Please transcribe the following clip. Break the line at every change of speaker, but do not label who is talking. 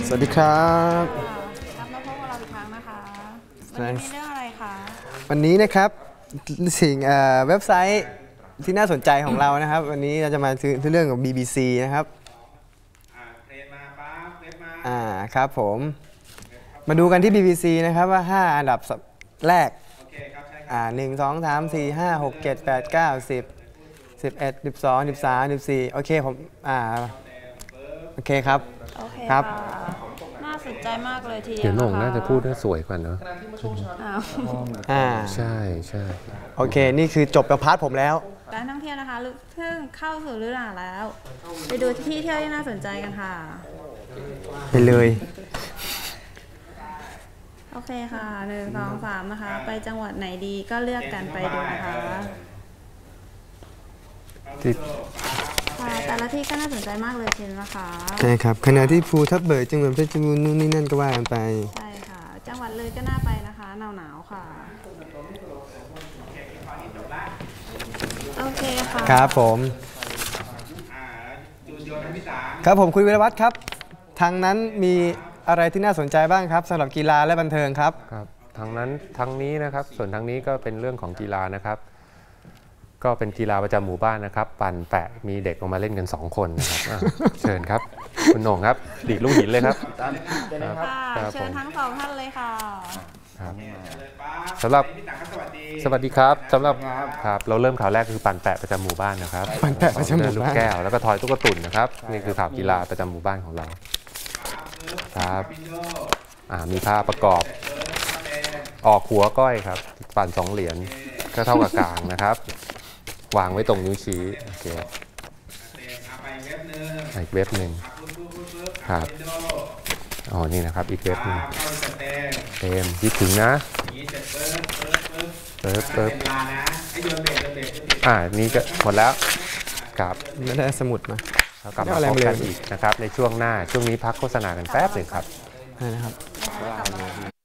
สวัสดีครับ
กลับมาพบกับเราอีกครั้งนะคะวันนี้มีเรื่องอะไรคะ
วันนี้นะครับสิ่งเว็บไซต์ที่น่าสนใจของเรานะครับวันนี้เราจะมาถึงเรื่องของ BBC นะครับ
เพลงมาปั๊บเว็บมา
ครับผมมาดูกันที่ BBC นะครับว่า5อันดับแรก
โอเคครับใช่ครับ
1 2 3 4 5 6 7 8 9 10 11 12 13 14โอเคผมโอเคครับ
โอเคครับน่าสนใจมากเลยทีเดียว
เดี๋ยวหน่งน่าจะพูดได้สวยกว่าเนอะ
ใช่
ใช่
โอเคนี่คือจบกับพาร์ทผมแล้ว
การท่องเที่ยวนะคะเพิ่งเข้าสู่ฤดูหนาวแล้วไปดูที่เที่ยวที่น่าสนใจกันค่ะ
ไปเลย
โอเคค่ะ1 2 3นะคะไปจังหวัดไหนดีก็เลือกกันไปดูนะคะแต่ละที่ก็น่าสนใจมากเลยทีเดียวนะคะ
ใช่ครับขณะที่ภูทับเบิกจังหวัดเพชรบูรณ์นู่นนี่นั่นก็ว่ากันไป
ใช่ค่ะจังหวัดเลยก็น่าไปนะคะหนาวค่ะโอเคค่ะ
ครับผมครับผมคุณวิรวัฒน์ครับทางนั้นมีอะไรที่น่าสนใจบ้างครับสำหรับกีฬาและบันเทิงครับ
ครับทางนี้นะครับส่วนทางนี้ก็เป็นเรื่องของกีฬานะครับก็เป็นกีฬาประจำหมู่บ้านนะครับปั่นแปะมีเด็กออกมาเล่นกัน2คนนะครับเชิญครับคุณโหน่งครับดีดลูกหินเลยครับ
เชิญทั้ง2ท่านเลยค่ะ
สำหรับสวัสดีครับสำหรับครับเราเริ่มข่าวแรกคือปั่นแปะประจำหมู่บ้านนะครับ
ปั่นแปะประจำหมู่บ้าน
ลูกแก้วแล้วก็ทอยตุ๊กตุ่นนะครับนี่คือข่าวกีฬาประจำหมู่บ้านของเราครับมีภาพประกอบออกหัวก้อยครับปั่น2เหรียญก็เท่ากับกลางนะครับวางไว้ตรงนิ้วชี้โอเคอีกเว็บหนึ่งครับอ๋อนี่นะครับอีกเว็บหนึ่งเต็มคิดถึงนะเปิบนี่ก็หมดแล้วครับ
ไม่ได้สมุดมา
แล้วกลับมาพบกันอีกนะครับในช่วงหน้าช่วงนี้พักโฆษณากันแป๊บหนึ่งครับ
นะครับ